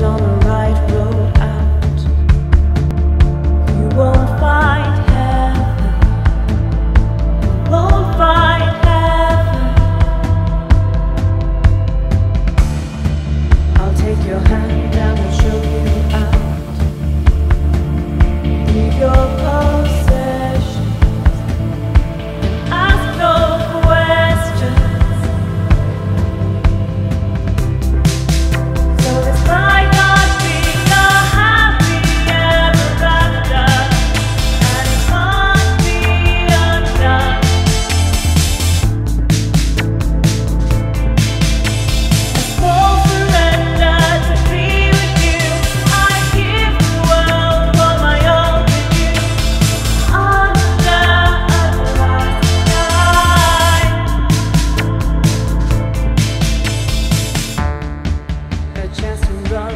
on the right road out. You won't find heaven. You won't find heaven. I'll take your hand and we'll show you out. Leave your possessions. Ask no questions. So this might not be a happy ever after, and it can't be undone. A small surrender to be with you. I give the world for my own with you. Under everlasting sky. A chance to run